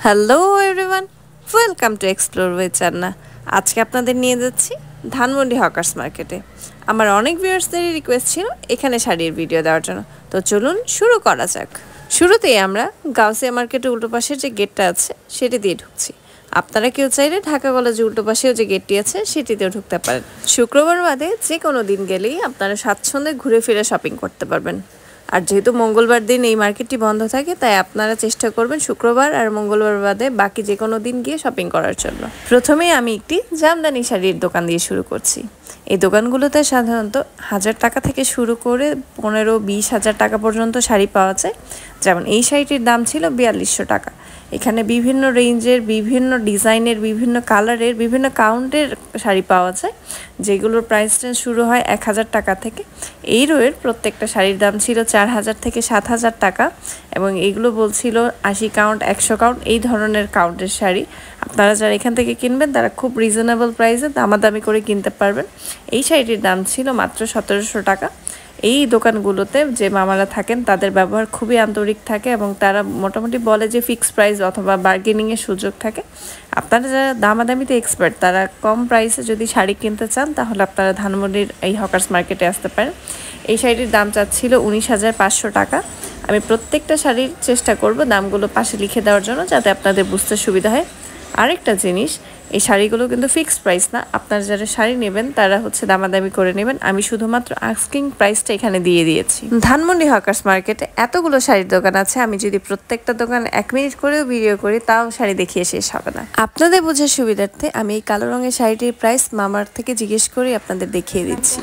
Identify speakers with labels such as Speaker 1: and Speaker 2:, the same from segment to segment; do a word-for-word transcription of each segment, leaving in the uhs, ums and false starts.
Speaker 1: Hello everyone, welcome to explore with Channa. আজকে আপনাদের নিয়ে যাচ্ছি ধানমন্ডি হকার্স মার্কেটে। আমার অনেক ভিউয়ার্সদেরই রিকোয়েস্ট ছিল এখানে শাড়ির ভিডিও দেওয়ার জন্য, তো চলুন শুরু করা যাক। শুরুতেই আমরা গাউসিয়া মার্কেটের উল্টো পাশের যে গেটটা আছে সেটি দিয়ে ঢুকছি। আপনারা কেউ চাইলে ঢাকা কলেজের উল্টো পাশেও যে গেটটি আছে সেটিতেও ঢুকতে পারেন। শুক্রবার বাদে যে কোনো দিন গেলেই আপনারা স্বাচ্ছন্দ্যে ঘুরে ফিরে শপিং করতে পারবেন। আর যেহেতু মঙ্গলবার দিন এই মার্কেটটি বন্ধ থাকে, তাই আপনারা চেষ্টা করবেন শুক্রবার আর মঙ্গলবার বাদে বাকি যে কোনো দিন গিয়ে শপিং করার জন্য। প্রথমেই আমি একটি জামদানি শাড়ির দোকান দিয়ে শুরু করছি। এই দোকানগুলোতে সাধারণত হাজার টাকা থেকে শুরু করে পনেরো বিশ হাজার টাকা পর্যন্ত শাড়ি পাওয়া যায়। যেমন এই শাড়িটির দাম ছিল বিয়াল্লিশশো টাকা। এখানে বিভিন্ন রেঞ্জের, বিভিন্ন ডিজাইনের, বিভিন্ন কালারের, বিভিন্ন কাউন্টের শাড়ি পাওয়া যায়, যেগুলোর প্রাইস রেঞ্জ শুরু হয় এক হাজার টাকা থেকে। এই রোয়ের প্রত্যেকটা শাড়ির দাম ছিল চার হাজার থেকে সাত হাজার টাকা, এবং এইগুলো বলছিল আশি কাউন্ট, একশো কাউন্ট এই ধরনের কাউন্টের শাড়ি। আপনারা যারা এখান থেকে কিনবেন তারা খুব রিজনেবল প্রাইসে দামাদামি করে কিনতে পারবেন। এই শাড়িটির দাম ছিল মাত্র সতেরোশো টাকা। এই দোকানগুলোতে যে মামারা থাকেন তাদের ব্যবহার খুবই আন্তরিক থাকে, এবং তারা মোটামুটি বলে যে ফিক্স প্রাইস অথবা বার্গেনিংয়ের সুযোগ থাকে। আপনারা যারা দামাদামিতে এক্সপার্ট, তারা কম প্রাইসে যদি শাড়ি কিনতে চান তাহলে আপনারা ধানমন্ডির এই হকার্স মার্কেটে আসতে পারেন। এই শাড়িটির দাম চাচ্ছিল উনিশ হাজার পাঁচশো টাকা। আমি প্রত্যেকটা শাড়ির চেষ্টা করব দামগুলো পাশে লিখে দেওয়ার জন্য, যাতে আপনাদের বুঝতে সুবিধা হয়। আরেকটা জিনিস, এই শাড়িগুলো কিন্তু ফিক্সড প্রাইস না। আপনারা যারা শাড়ি নেবেন তারা হচ্ছে দামাদামি করে নেবেন। আমি শুধুমাত্র আস্কিং প্রাইসটা এখানে দিয়ে দিয়েছি। ধানমন্ডি হকার্স মার্কেটে এতগুলো শাড়ির দোকান আছে, আমি যদি প্রত্যেকটা দোকান এক মিনিট করেও ভিডিও করি তাও শাড়ি দেখিয়ে শেষ হবে না। আপনাদের বোঝার সুবিধার্থে আমি এই কালো রঙের শাড়িটির প্রাইস মামার থেকে জিজ্ঞেস করে আপনাদের দেখিয়ে দিচ্ছি।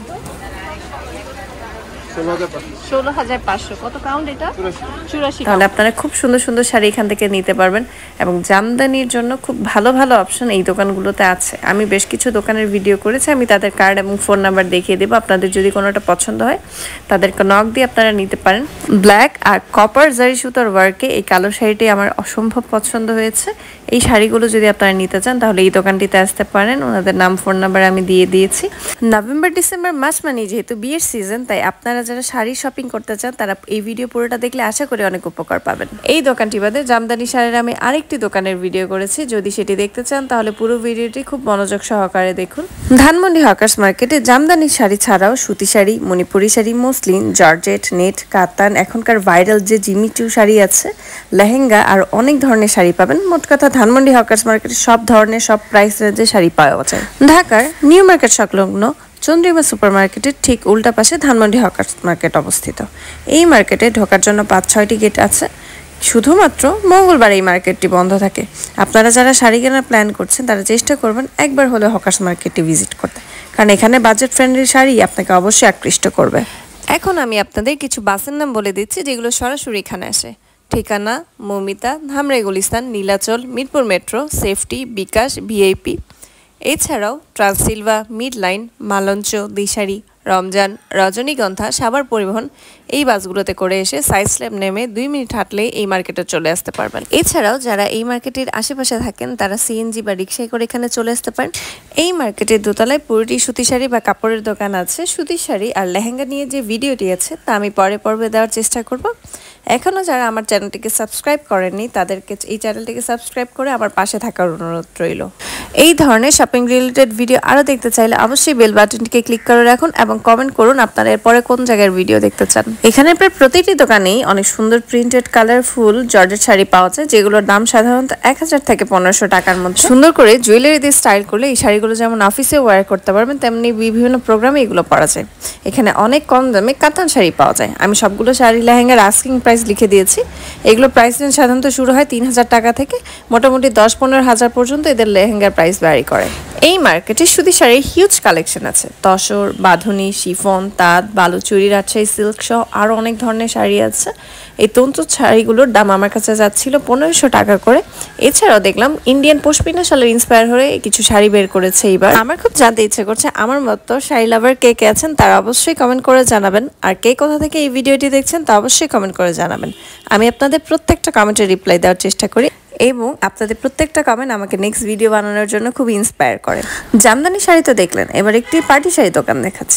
Speaker 1: ষোলো হাজার পাঁচশো। কত কাউন্ট এটা? চুরাশি। তাহলে আপনারা খুব সুন্দর সুন্দর শাড়ি এখান থেকে নিতে পারবেন, এবং জামদানির জন্য খুব ভালো ভালো অপশন এই দোকানগুলোতে আছে। আমি বেশ কিছু দোকানের ভিডিও করেছি, আমি তাদের কার্ড এবং ফোন নাম্বার দেখিয়ে দেবো। আপনাদের যদি কোনোটা পছন্দ হয় তাদেরকে নক দিয়ে আপনারা নিতে পারেন। ব্ল্যাক আর কপার জারি সুতার ওয়ার্কে এই কালো শাড়িটি আমার অসম্ভব পছন্দ হয়েছে। এই শাড়িগুলো যদি আপনারা নিতে চান তাহলে এই দোকানটিতে আসতে পারেন। ওনাদের নাম, ফোন নাম্বার আমি দিয়ে দিয়েছি। নভেম্বর ডিসেম্বর মাস মানে যেহেতু বিয়ের সিজন, তাই আপনারা যারা শাড়ি শপিং করতে চান তারা এই ভিডিও পুরোটা দেখলে আশা করি অনেক উপকার পাবেন। এই দোকানটি বাদে জামদানি শাড়ির আমি আরেকটি দোকানের ভিডিও করেছি, যদি সেটি দেখতে চান তাহলে পুরো ভিডিওটি খুব মনোযোগ সহকারে দেখুন। ধানমন্ডি হকার্স মার্কেটে জামদানি শাড়ি ছাড়াও সুতি sari, Manipuri sari, muslin, georgette, net, Katan, এখনকার ভাইরাল যে জিমিচু শাড়ি আছে, লেহেঙ্গা আর অনেক ধরনের শাড়ি পাবেন। মোট কথা ধানমন্ডি হকার্স মার্কেটে সব ধরনের, সব প্রাইস রেঞ্জে শাড়ি পাওয়া যায়। ঢাকার নিউ মার্কেট সংলগ্ন চন্দ্রিমা সুপার মার্কেটের ঠিক উল্টা পাশে ধানমন্ডি হকার্স মার্কেট অবস্থিত। এই মার্কেটে ঢোকার জন্য পাঁচ ছয়টি গেট আছে। শুধুমাত্র মঙ্গলবার এই মার্কেটটি বন্ধ থাকে। আপনারা যারা শাড়ি কেনার প্ল্যান করছেন তারা চেষ্টা করবেন একবার হলে হকার্স মার্কেটটি ভিজিট করতে, কারণ এখানে বাজেট ফ্রেন্ডলি শাড়ি আপনাকে অবশ্যই আকৃষ্ট করবে। এখন আমি আপনাদের কিছু বাসের নাম বলে দিচ্ছি যেগুলো সরাসরি এখানে আসে। ঠিকানা: Moumita, Dhamrai Gulistan, Nilachal, Mirpur metro, safety, Bikash, VIP. এছাড়াও Transsilva, mid line, Malancha, Dishari, Ramzan, Rajanigandha, Savar পরিবহন এই বাসগুলোতে করে এসে সাইড স্ল্যাব নেমে দুই মিনিট হাঁটলে এই মার্কেটে চলে আসতে পারবেন। এছাড়াও যারা এই মার্কেটের আশেপাশে থাকেন তারা সিএনজি বা রিক্সায় করে এখানে চলে আসতে পারেন। এই মার্কেটের দোতলায় পুরোটি সুতি শাড়ি বা কাপড়ের দোকান আছে। সুতির শাড়ি আর লেহেঙ্গা নিয়ে যে ভিডিওটি আছে তা আমি পরে পর্বে দেওয়ার চেষ্টা করব। এখনও যারা আমার চ্যানেলটিকে সাবস্ক্রাইব করেননি তাদেরকে এই চ্যানেলটিকে সাবস্ক্রাইব করে আমার পাশে থাকার অনুরোধ রইল। এই ধরনের শপিং রিলেটেড ভিডিও আরও দেখতে চাইলে অবশ্যই বেল বাটনটিকে ক্লিক করে রাখুন এবং কমেন্ট করুন আপনারা এরপরে কোন জায়গার ভিডিও দেখতে চান। এখানে প্রায় প্রতিটি দোকানেই অনেক সুন্দর প্রিন্টেড কালারফুল জর্জেট শাড়ি পাওয়া যায়, যেগুলোর দাম সাধারণত এক হাজার থেকে পনেরোশো টাকার মধ্যে। সুন্দর করে জুয়েলারি দিয়ে স্টাইল করলে এই শাড়িগুলো যেমন অফিসে ওয়্যার করতে পারবেন, তেমনি বিভিন্ন প্রোগ্রামে এগুলো পরা যায়। এখানে অনেক কম দামে কাতান শাড়ি পাওয়া যায়। আমি সবগুলো শাড়ি লেহেঙ্গার আস্কিং প্রাইস লিখে দিয়েছি। এগুলো প্রাইস রেঞ্জ সাধারণত শুরু হয় তিন হাজার টাকা থেকে মোটামুটি দশ পনেরো হাজার পর্যন্ত এদের লেহেঙ্গার প্রাইস ভ্যারি করে। এই মার্কেটে সুতি শাড়ির হিউজ কালেকশন আছে। তসর, বাঁধুনি, শিফন, তাঁত, বালুচুরি, রাজশাহী সিল্ক সহ আরও অনেক ধরনের শাড়ি আছে। এই তন্তু শাড়িগুলোর দাম আমার কাছে যাচ্ছিল পনেরোশো টাকা করে। এছাড়াও দেখলাম ইন্ডিয়ান পশমিনা শালের ইন্সপায়ার হয়ে কিছু শাড়ি বের করেছে এইবার। আমার খুব জানতে ইচ্ছে করছে আমার মতো শাড়ি লাভার কে কে আছেন তারা অবশ্যই কমেন্ট করে জানাবেন, আর কে কোথা থেকে এই ভিডিওটি দেখছেন তা অবশ্যই কমেন্ট করে জানাবেন। আমি আপনাদের প্রত্যেকটা কমেন্টে রিপ্লাই দেওয়ার চেষ্টা করি, এবং আপনাদের প্রত্যেকটা কমেন্ট আমাকে নেক্সট ভিডিও বানানোর জন্য খুব ইন্সপায়ার করে। জামদানি শাড়ি তো দেখলেন, এবার একটি পার্টি শাড়ি দোকান দেখাচ্ছি।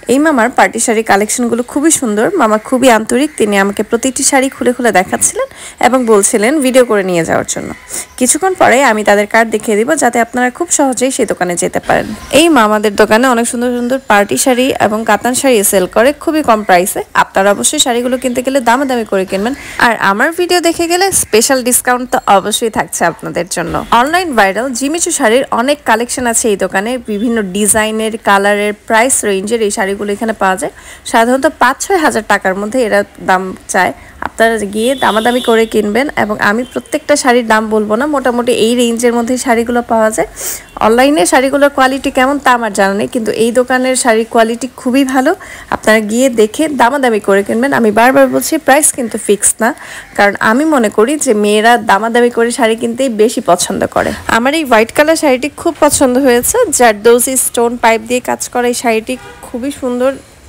Speaker 1: এই মামার পার্টি শাড়ি কালেকশনগুলো খুবই সুন্দর। মামা খুবই আন্তরিক, তিনি আমাকে প্রতিটি শাড়ি খুলে খুলে দেখাচ্ছিলেন এবং বলছিলেন ভিডিও করে নিয়ে যাওয়ার জন্য। কিছুক্ষণ পরে আমি তাদের কার্ড দেখিয়ে দিব যাতে আপনারা খুব সহজেই সেই দোকানে যেতে পারেন। এই মামাদের দোকানে অনেক সুন্দর সুন্দর পার্টি শাড়ি এবং কাতান শাড়ি সেল করে খুবই কম প্রাইসে। আপনারা অবশ্যই শাড়িগুলো কিনতে গেলে দামাদামি করে কিনবেন, আর আমার ভিডিও দেখে গেলে স্পেশাল ডিসকাউন্ট তো অবশ্যই থাকছে আপনাদের জন্য। অনলাইন ভাইরাল জিমিচু শাড়ির অনেক কালেকশন আছে এই দোকানে, বিভিন্ন ডিজাইনের, কালারের, প্রাইস রেঞ্জের এই শাড়িগুলো এখানে পাওয়া যায়। সাধারণত পাঁচ ছয় হাজার টাকার মধ্যে এরা দাম চায়, আপনারা গিয়ে দামাদামি করে কিনবেন। এবং আমি প্রত্যেকটা শাড়ির দাম বলবো না, মোটামুটি এই রেঞ্জের মধ্যে শাড়িগুলো পাওয়া যায়। অনলাইনে শাড়িগুলোর কোয়ালিটি কেমন তা আমার জানা নেই, কিন্তু এই দোকানের শাড়ির কোয়ালিটি খুবই ভালো। আপনারা গিয়ে দেখে দামাদামি করে কিনবেন। আমি বারবার বলছি প্রাইস কিন্তু ফিক্স না, কারণ আমি মনে করি যে মেয়েরা দামাদামি করে শাড়ি কিনতেই বেশি পছন্দ করে। আমার এই হোয়াইট কালার শাড়িটি খুব পছন্দ হয়েছে, জারদৌসি স্টোন পাইপ দিয়ে কাজ করা এই শাড়িটি খুবই সুন্দর।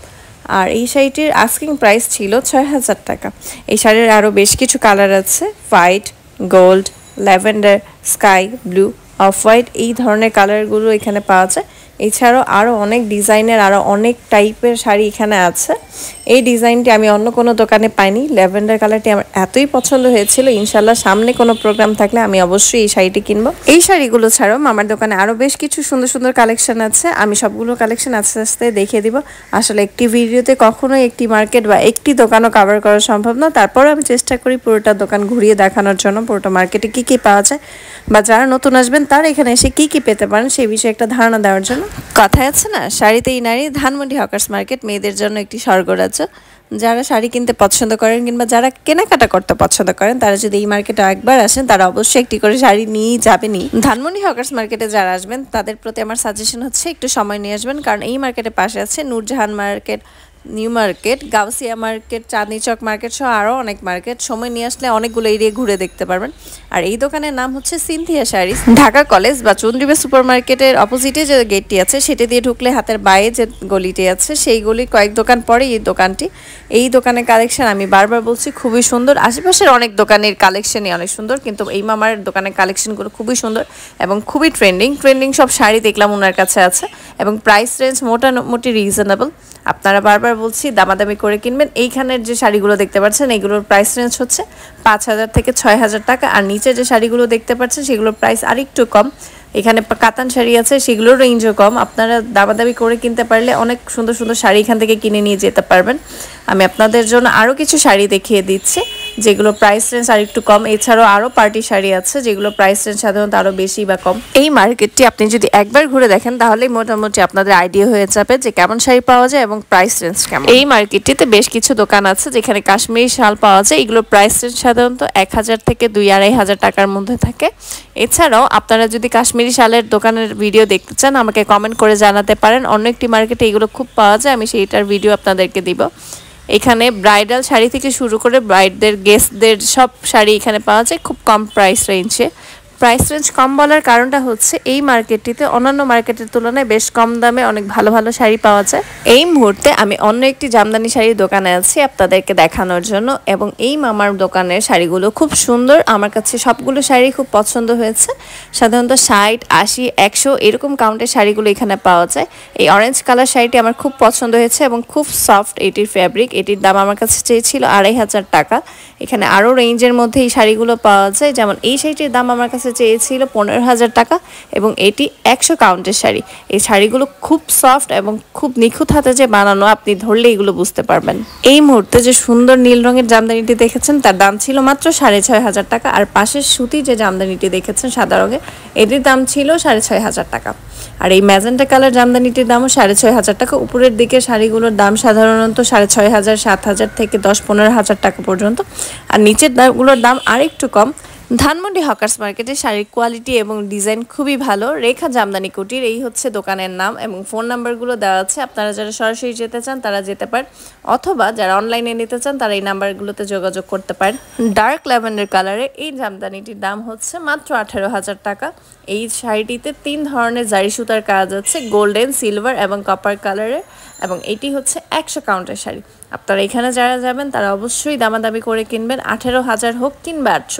Speaker 1: আর এই শাড়িটির আস্কিং প্রাইস ছিল ছয় হাজার টাকা। এই শাড়ির আরও বেশ কিছু কালার আছে, white, gold, lavender, sky blue, off white, এই ধরনের কালারগুলো এখানে পাওয়া যায়। এছাড়াও আরও অনেক ডিজাইনের আরও অনেক টাইপের শাড়ি এখানে আছে। এই ডিজাইনটি আমি অন্য কোনো দোকানে পাইনি। ল্যাভেন্ডার কালারটি আমার এতই পছন্দ হয়েছিল, ইনশাল্লাহ সামনে কোনো প্রোগ্রাম থাকলে আমি অবশ্যই এই শাড়িটি কিনবো। এই শাড়িগুলো ছাড়াও আমার দোকানে আরও বেশ কিছু সুন্দর সুন্দর কালেকশন আছে, আমি সবগুলো কালেকশন আস্তে আস্তে দেখিয়ে দিব। আসলে একটি ভিডিওতে কখনোই একটি মার্কেট বা একটি দোকানও কভার করা সম্ভব না, তারপরও আমি চেষ্টা করি পুরোটা দোকান ঘুরিয়ে দেখানোর জন্য, পুরোটা মার্কেটে কী কী পাওয়া যায় বা যারা নতুন আসবেন তারা এখানে এসে কী কী পেতে পারেন সেই বিষয়ে একটা ধারণা দেওয়ার জন্য। কথায় আছে না, শাড়িতেই নারী। ধানমন্ডি হকার্স মার্কেট মেয়েদের জন্য একটি স্বর্গরাজ্য। যারা শাড়ি কিনতে পছন্দ করেন কিংবা যারা কেনাকাটা করতে পছন্দ করেন, তারা যদি এই মার্কেটে একবার আসেন তারা অবশ্যই একটি করে শাড়ি নিয়েই যাবেনই। ধানমন্ডি হকার্স মার্কেটে যারা আসবেন তাদের প্রতি আমার সাজেশন হচ্ছে একটু সময় নিয়ে আসবেন, কারণ এই মার্কেটের পাশে আছে Noorjahan market, new market, Gausia market, Chandni Chowk market সহ আরও অনেক মার্কেট। সময় নিয়ে আসলে অনেকগুলো এরিয়া ঘুরে দেখতে পারবেন। আর এই দোকানের নাম হচ্ছে সিনথিয়া শাড়িজ। ঢাকা কলেজ বা চন্দ্রিমা সুপার মার্কেটের অপোজিটে যে গেটটি আছে সেটা দিয়ে ঢুকলে হাতের বাইরে যে গলিটি আছে সেই গলির কয়েক দোকান পরে এই দোকানটি। এই দোকানের কালেকশন আমি বারবার বলছি খুবই সুন্দর। আশেপাশের অনেক দোকানের কালেকশনই অনেক সুন্দর, কিন্তু এই মামার দোকানের কালেকশনগুলো খুবই সুন্দর এবং খুবই ট্রেন্ডিং ট্রেন্ডিং সব শাড়ি দেখলাম ওনার কাছে আছে, এবং প্রাইস রেঞ্জ মোটামুটি রিজনেবল। আপনারা বারবার বলছি দামাদামি করে কিনবেন। এইখানের যে শাড়িগুলো দেখতে পাচ্ছেন এগুলোর প্রাইস রেঞ্জ হচ্ছে পাঁচ হাজার থেকে ছয় হাজার টাকা, আর নিচে যে শাড়িগুলো দেখতে পাচ্ছেন সেগুলোর প্রাইস আরেকটু কম। এখানে কাতান শাড়ি আছে, সেগুলোর রেঞ্জও কম। আপনারা দামাদামি করে কিনতে পারলে অনেক সুন্দর সুন্দর শাড়ি এখান থেকে কিনে নিয়ে যেতে পারবেন। আমি আপনাদের জন্য আরও কিছু শাড়ি দেখিয়ে দিচ্ছি যেগুলো প্রাইস রেঞ্জ আর একটু কম। এছাড়াও আরও পার্টি শাড়ি আছে যেগুলো প্রাইস রেঞ্জ সাধারণত আরও বেশি বা কম। এই মার্কেটটি আপনি যদি একবার ঘুরে দেখেন তাহলেই মোটামুটি আপনাদের আইডিয়া হয়ে যাবে যে কেমন শাড়ি পাওয়া যায় এবং প্রাইস রেঞ্জ কেমন। এই মার্কেটটিতে বেশ কিছু দোকান আছে যেখানে কাশ্মীরি শাল পাওয়া যায়। এগুলো প্রাইস রেঞ্জ সাধারণত এক হাজার থেকে দুই আড়াই হাজার টাকার মধ্যে থাকে। এছাড়াও আপনারা যদি কাশ্মীরি শালের দোকানের ভিডিও দেখতে চান আমাকে কমেন্ট করে জানাতে পারেন। অন্য একটি মার্কেটে এগুলো খুব পাওয়া যায়, আমি সেইটার ভিডিও আপনাদেরকে দিব। এখানে ব্রাইডাল শাড়ি থেকে শুরু করে ব্রাইডদের গেস্টদের সব শাড়ি এখানে পাওয়া যায় খুব কম প্রাইস রেঞ্জে। প্রাইস রেঞ্জ কম বলার কারণটা হচ্ছে এই মার্কেটটিতে অন্যান্য মার্কেটের তুলনায় বেশ কম দামে অনেক ভালো ভালো শাড়ি পাওয়া যায়। এই মুহূর্তে আমি অন্য একটি জামদানি শাড়ির দোকানে আছি আপনাদেরকে দেখানোর জন্য, এবং এই মামার দোকানের শাড়িগুলো খুব সুন্দর। আমার কাছে সবগুলো শাড়ি খুব পছন্দ হয়েছে। সাধারণত ষাট, আশি, একশো এরকম কাউন্টের শাড়িগুলো এখানে পাওয়া যায়। এই অরেঞ্জ কালার শাড়িটি আমার খুব পছন্দ হয়েছে এবং খুব সফট এটির ফ্যাব্রিক। এটির দাম আমার কাছে চেয়েছিল আড়াই হাজার টাকা। এখানে আরও রেঞ্জের মধ্যে এই শাড়িগুলো পাওয়া যায়, যেমন এই শাড়িটির দাম আমার কাছে চেয়েছিল পনেরো হাজার টাকা এবং এটি একশো কাউন্টের শাড়ি। এই শাড়িগুলো খুব সফট এবং খুব নিখুঁত হাতে যে বানানো, আপনি ধরলে এগুলো বুঝতে পারবেন। এই মুহূর্তে যে সুন্দর নীল রঙের জামদানিটি দেখেছেন তার দাম ছিল মাত্র সাড়ে ছয় হাজার টাকা, আর পাশের সুতি যে জামদানিটি দেখেছেন সাদা রঙের এটির দাম ছিল সাড়ে ছয় হাজার টাকা। আর এই ম্যাজেন্টা কালার জামদানিটির দামও সাড়ে ছয় হাজার টাকা। উপরের দিকে শাড়িগুলোর দাম সাধারণত সাড়ে ছয় হাজার, সাত হাজার থেকে দশ পনেরো হাজার টাকা পর্যন্ত, আর নিচের দামগুলোর দাম আরেকটু কম। ধানমন্ডি হকার্স মার্কেটে শাড়ির কোয়ালিটি এবং ডিজাইন খুবই ভালো। রেখা জামদানি কুটির এই হচ্ছে দোকানের নাম, এবং ফোন নাম্বারগুলো দেওয়া আছে। আপনারা যারা সরাসরি যেতে চান তারা যেতে পারেন, অথবা যারা অনলাইনে নিতে চান তারা এই নাম্বারগুলোতে যোগাযোগ করতে পারেন। ডার্ক ল্যাভেন্ডার কালারে এই জামদানিটির দাম হচ্ছে মাত্র আঠেরো হাজার টাকা। এই শাড়িটিতে তিন ধরনের জারি সুতার কাজ আছে, গোল্ডেন, সিলভার এবং কপার কালারের, এবং এটি হচ্ছে একশো কাউন্টের শাড়ি। আপনারা এখানে যারা যাবেন তারা অবশ্যই দামাদামি করে কিনবেন, আঠেরো হাজার হোক কিংবা আটশো।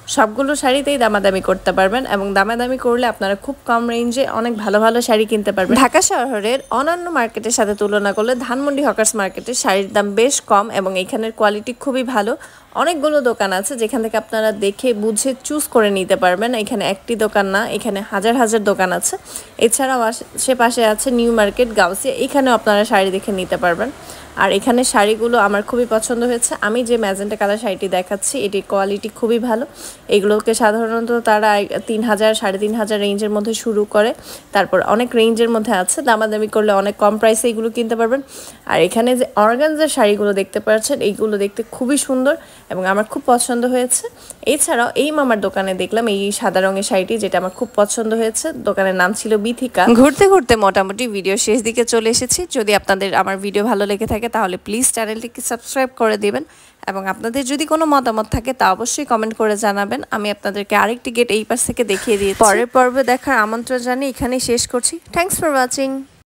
Speaker 1: সবগুলো শাড়িতেই দামাদামি করতে পারবেন এবং দামাদামি করলে আপনারা খুব কম রেঞ্জে অনেক ভালো ভালো শাড়ি কিনতে পারবেন। ঢাকা শহরের অন্যান্য মার্কেটের সাথে তুলনা করলে ধানমন্ডি হকার্স মার্কেটে শাড়ির দাম বেশ কম এবং এখানের কোয়ালিটি খুবই ভালো। অনেকগুলো দোকান আছে যেখান থেকে আপনারা দেখে বুঝে চুজ করে নিতে পারবেন। এখানে একটি দোকান না, এখানে হাজার হাজার দোকান আছে। এছাড়াও আশেপাশে আছে নিউ মার্কেট, গাউসিয়া, এখানেও আপনারা শাড়ি দেখে নিতে পারবেন। আর এখানে শাড়িগুলো আমার খুবই পছন্দ হয়েছে। আমি যে ম্যাজেন্টা কালার শাড়িটি দেখাচ্ছি এটির কোয়ালিটি খুবই ভালো। এগুলোকে সাধারণত তারা তিন হাজার সাড়ে তিন হাজার রেঞ্জের মধ্যে শুরু করে, তারপর অনেক রেঞ্জের মধ্যে আছে। দামাদামি করলে অনেক কম প্রাইসে এগুলো কিনতে পারবেন। আর এখানে যে অর্গানজার শাড়িগুলো দেখতে পাচ্ছেন এইগুলো দেখতে খুবই সুন্দর এবং আমার খুব পছন্দ হয়েছে। এছাড়াও এই মামার দোকানে দেখলাম এই সাদা রঙের শাড়িটি, যেটা আমার খুব পছন্দ হয়েছে। দোকানের নাম ছিল বিথিকা। ঘুরতে ঘুরতে মোটামুটি ভিডিও শেষ দিকে চলে এসেছি। যদি আপনাদের আমার ভিডিও ভালো লেগে থাকে তাহলে প্লিজ চ্যানেলটিকে সাবস্ক্রাইব করে দিবেন এবং আপনাদের যদি কোনো মতামত থাকে তা অবশ্যই কমেন্ট করে জানাবেন। আমি আপনাদেরকে আরেকটি গেট এই পাশ থেকে দেখিয়ে দিয়েছি। পরের পর্বে দেখার আমন্ত্রণ জানিয়ে এখানেই শেষ করছি। Thanks for watching.